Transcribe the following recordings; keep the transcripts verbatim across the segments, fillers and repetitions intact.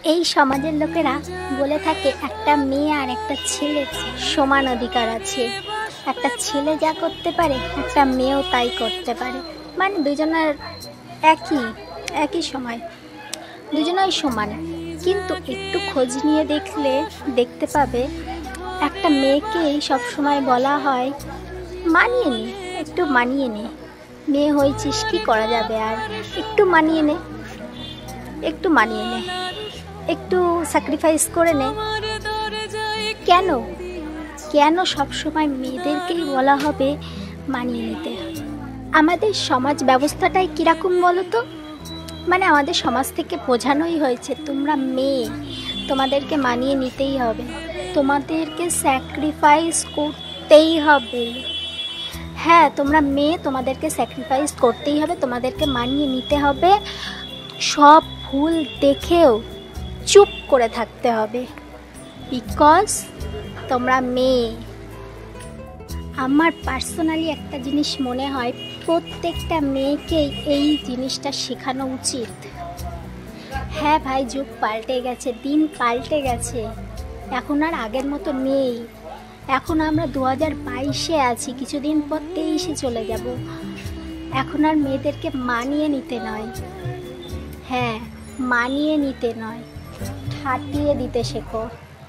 এই সমাজের লোকেরা বলে থাকে একটা মেয়ে আর একটা ছেলে সমান অধিকার আছে, একটা ছেলে যা করতে পারে একটা মেয়েও তাই করতে পারে, মানে দুজনের একই একই সময় দুজনেই সমান। কিন্তু একটু খোঁজ নিয়ে দেখলে দেখতে পাবে একটা মেয়েকেই সবসময় বলা হয় মানিয়ে নে, একটু মানিয়ে নে, মেয়ে হয়েছিস কি করা যাবে, আর একটু মানিয়ে নে, একটু মানিয়ে নে, একটু স্যাক্রিফাইস করে নে। কেন কেন সবসময় মেয়েদেরকেই বলা হবে মানিয়ে নিতে? আমাদের সমাজ ব্যবস্থাটাই কীরকম বলো তো? মানে আমাদের সমাজ থেকে বোঝানোই হয়েছে তোমরা মেয়ে, তোমাদেরকে মানিয়ে নিতেই হবে, তোমাদেরকে স্যাক্রিফাইস করতেই হবে। হ্যাঁ, তোমরা মেয়ে, তোমাদেরকে স্যাক্রিফাইস করতেই হবে, তোমাদেরকে মানিয়ে নিতে হবে, সব ভুল দেখেও চুপ করে থাকতে হবে, বিকজ তোমরা মেয়ে। আমার পার্সোনালি একটা জিনিস মনে হয় প্রত্যেকটা মেয়েকেই এই জিনিসটা শেখানো উচিত। হ্যাঁ ভাই, যুগ পাল্টে গেছে, দিন পাল্টে গেছে, এখন আর আগের মতো নেই। এখন আমরা দু হাজার বাইশে আছি, কিছুদিন পর তেইশে চলে যাব। এখন আর মেয়েদেরকে মানিয়ে নিতে নয়, হ্যাঁ মানিয়ে নিতে নয়, ঠাটিয়ে দিতে শেখো।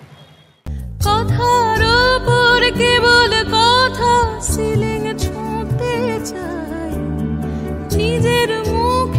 কথার উপর কেবল কথা সিলিং ছুঁতে চাই, নিজের মুখ